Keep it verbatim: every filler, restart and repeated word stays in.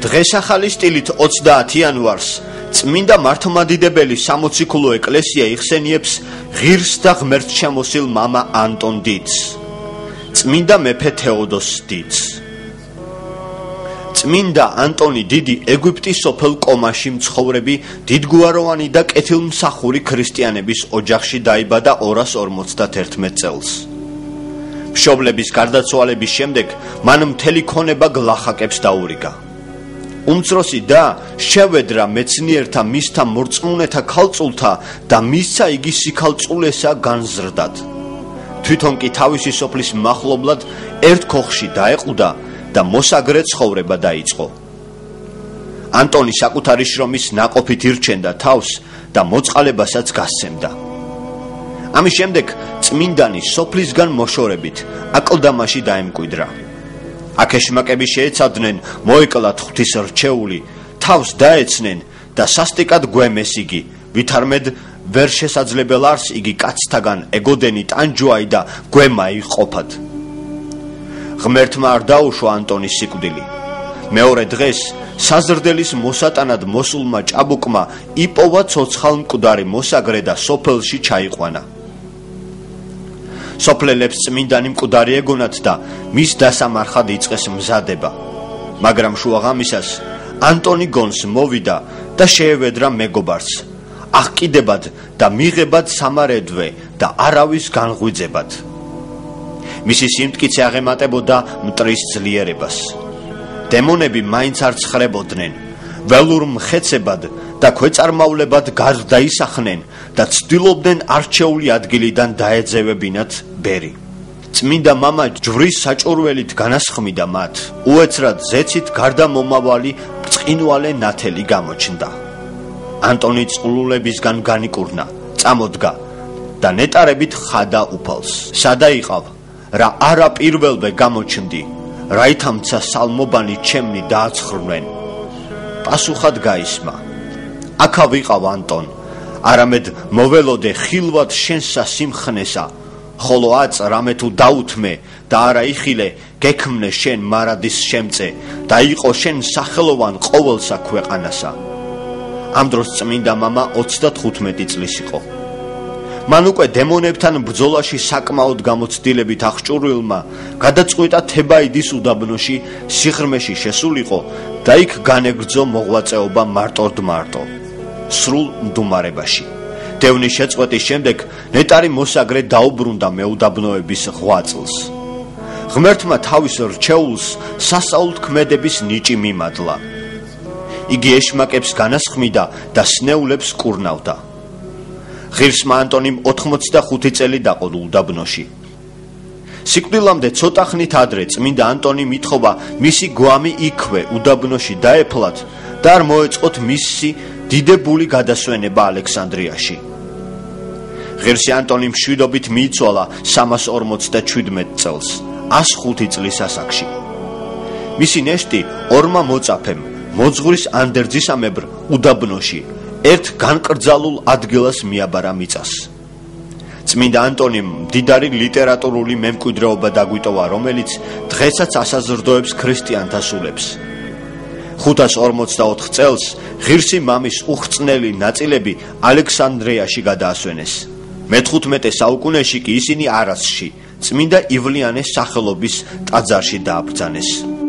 დღეს ახალი სტილით ოცდაათი იანვარს წმინდა მართლმადიდებელი სამოციქულო ეკლესია იხსენიებს ღირს და ღმერთშემოსილ მამა ანტონ დიდს, წმინდა მეფე თეოდოს დიდს. წმინდა ანტონი დიდი ეგვიპტის სოფელ კომაში მცხოვრები დიდგვაროვანი და კეთილმსახური ქრისტიანების ოჯახში დაიბადა ორას ორმოცდაათი წელს. მშობლების გარდაცვალების შემდეგ მან მთელი ქონება გლახაკებს დაურიგა. უმცროსი და შევედრა მეცნიერთა მისთა მორწმუნეთა ქალწულთა და მისცა იგი სიქალწულესა განზრდად. თვითონ კი თავისი სოფლის მახლობლად ერთ ქოხში დაეყუდა და მოსაგრე ცხოვრება დაიწყო. ანტონი საკუთარი შრომის ნაყოფით ირჩენდა თავს და მოწყალებასაც გასცემდა. ამის შემდეგ წმინდანი სოფლისგან მოშორებით აკლდამაში დაემკვიდრა. აქ ეშმაკები შეეცადნენ მოეკლათ ღვთის რჩეული, თავს დაეცნენ და სასტიკად გვემეს იგი, ვითარმედ ვერ შესაძლებელ არს იგი კაცთაგან ეგოდენი ტანჯვაი და გვემა იყოფად. ღმერთმა არ დაუშვა ანტონის სიკვდილი. მეორე დღეს საზრდელის მოსატანად მოსულმა ჭაბუკმა იპოვა ცოცხალ მკვდარი მოსაგრე და სოფელში ჩაიყვანა. სოფლელებს წმინდანი მკვდარი ეგონათ და მის დასამარხად იწყეს მზადება. მაგრამ შუაღამისას ანტონი გონს მოვიდა და შეევედრა მეგობარს, აღკიდებად და მიღებად სამარედვე და არავის განღვიძებად. მისი სიმტკიცე აღემატებოდა მტრის ძლიერებას. დემონები მაინც არ ცხრებოდნენ, ველურ მხეცებად და ქვეწარმავლებად გარდაისახნენ და ცდილობდნენ არჩეული ადგილიდან დაეძევებინათ ბერი. წმინდა მამა ჯვრის საჭურველით განასხმიდა მათ, უეცრად ზეცით გარდამომავალი ბრწყინვალე ნათელი გამოჩნდა. ანტონი წყლულებისგან განიკურნა, წამოდგა და ნეტარებით ხადა უფალს. სადაიყავ, რა არა პირველვე გამოჩნდი, რაითამცა სალმობანი ჩემნი დააცხრნენ. პასუხად გაისმა, აქა ვიყავ ანტონ, არამედ მოველოდე ხილვად შენსა სიმხნესა, ხოლო აწ რამე თუ დაუთმე და არა იხილე, გექმნე შენ მარადის შემწე და იყო შენ სახელოვან ყოველსა ქვეყანასა. ამ დროს წმინდა მამა ოცდათხუთმეტი წლის იყო. მან უკვე დემონებთან ბრძოლაში საკმაოდ გამოცდილებით აღჭურვილმა გადაწყვიტა თებაიდის უდაბნოში სიღრმეში შესულიყო და იქ განეგრძო მოღვაწეობა მარტოდ მარტო, სრულ მდუმარებაში. დევნის შეწყვეტის შემდეგ ნეტარი მოსაგრე დაუბრუნდა მეუდაბნოების ღვაწლს. ღმერთმა თავის რჩეულს სასაულთ ქმედების ნიჭი მიმადლა. იგი ეშმაკებს განასხმიდა და სნეულებს კურნავდა. ღირსმა ანტონიმ ოთხმოცდახუთი წელი დაყო უდაბნოში. სიკვდილამდე ცოტა ხნით ადრე წმინდა ანტონი მითხოვა მისი გვამი იქვე უდაბნოში დაეფლათ და არ მოეწყოთ მისი დიდებული გადასვენება ალექსანდრიაში. ღირსი ანტონი მშვიდობით მიიცვალა სამას ორმოცდაჩვიდმეტ წელს, ას ხუთი წლის ასაკში. მისი ნეშტი ორმა მოწაფემ მოძღვრის ანდერძისამებრ უდაბნოში ერთ განკრძალულ ადგილას მიაბარა მიწას. წმინდა ანტონიმ მდიდარი ლიტერატურული მემკვიდრეობა დაგვიტოვა, რომელიც დღესაც ასაზრდოებს ქრისტიანთა სულებს. ხუთას ორმოცდაოთხ წელს ღირსი მამის უხრწნელი ნაწილები ალექსანდრიაში გადაასვენეს. მეთხუთმეტე საუკუნეში კი ისინი არასში, წმინდა ივლიანეს სახელობის ტაძარში დააბრძანეს.